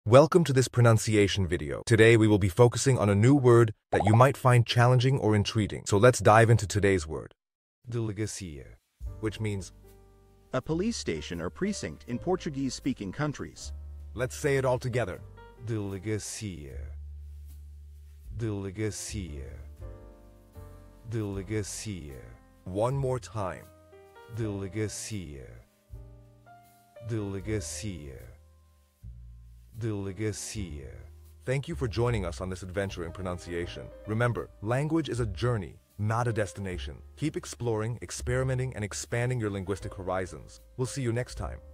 Welcome to this pronunciation video. Today we will be focusing on a new word that you might find challenging or intriguing. So let's dive into today's word. Delegacia. Which means, a police station or precinct in Portuguese-speaking countries. let's say it all together. Delegacia. Delegacia. Delegacia. One more time. Delegacia. Delegacia. Delegacia. Thank you for joining us on this adventure in pronunciation. Remember, language is a journey, not a destination. Keep exploring, experimenting, and expanding your linguistic horizons. We'll see you next time.